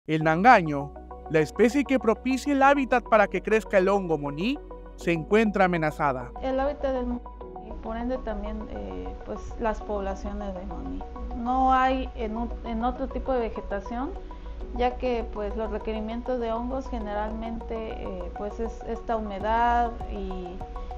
El nangaño, la especie que propicia el hábitat para que crezca el hongo moní, se encuentra amenazada. El hábitat del moní y por ende también pues las poblaciones de moní. No hay en otro tipo de vegetación, ya que pues los requerimientos de hongos generalmente pues es esta humedad y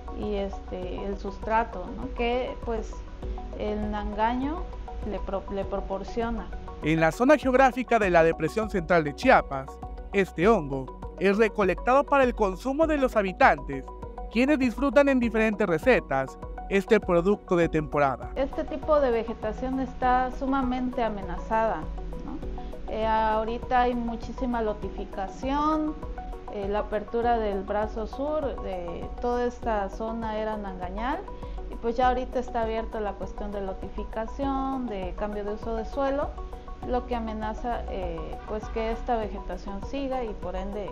el sustrato, ¿no? Que pues el nangaño le proporciona. En la zona geográfica de la Depresión Central de Chiapas, este hongo es recolectado para el consumo de los habitantes, quienes disfrutan en diferentes recetas este producto de temporada. Este tipo de vegetación está sumamente amenazada, ¿no? Ahorita hay muchísima lotificación, la apertura del brazo sur de toda esta zona era nangañal y pues ya ahorita está abierta la cuestión de lotificación, de cambio de uso de suelo, lo que amenaza pues que esta vegetación siga y por ende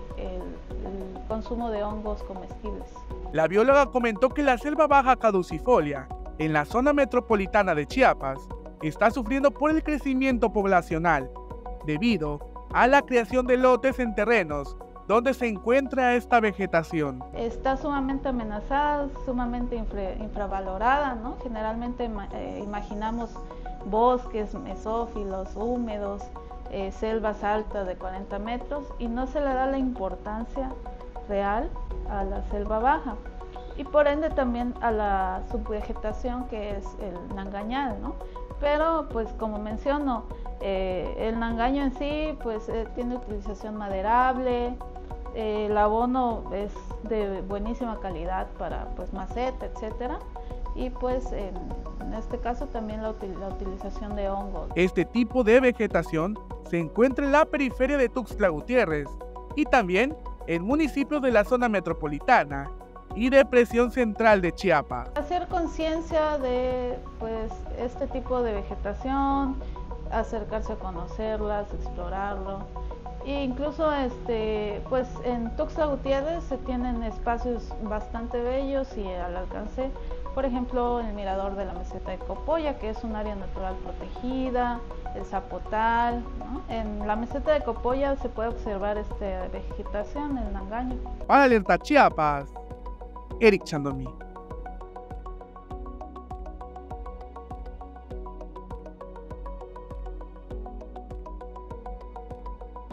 el consumo de hongos comestibles. La bióloga comentó que la selva baja caducifolia, en la zona metropolitana de Chiapas, está sufriendo por el crecimiento poblacional, debido a la creación de lotes en terrenos donde se encuentra esta vegetación. Está sumamente amenazada, sumamente infravalorada, ¿no? Generalmente imaginamos bosques mesófilos, húmedos, selvas altas de 40 metros y no se le da la importancia real a la selva baja y por ende también a la subvegetación que es el nangañal, ¿no? Pero pues como menciono, el nangaño en sí pues tiene utilización maderable, el abono es de buenísima calidad para pues maceta, etcétera, y pues en este caso también la utilización de hongos. Este tipo de vegetación se encuentra en la periferia de Tuxtla Gutiérrez y también en municipios de la zona metropolitana y Depresión Central de Chiapas. Hacer conciencia de pues este tipo de vegetación, acercarse a conocerlas, explorarlo. E incluso pues en Tuxtla Gutiérrez se tienen espacios bastante bellos y al alcance, por ejemplo el mirador de la meseta de Copolla, que es un área natural protegida, el Zapotal, ¿no? En la meseta de Copolla se puede observar vegetación, el nangaño. Para Alerta Chiapas, Eric Chandomí.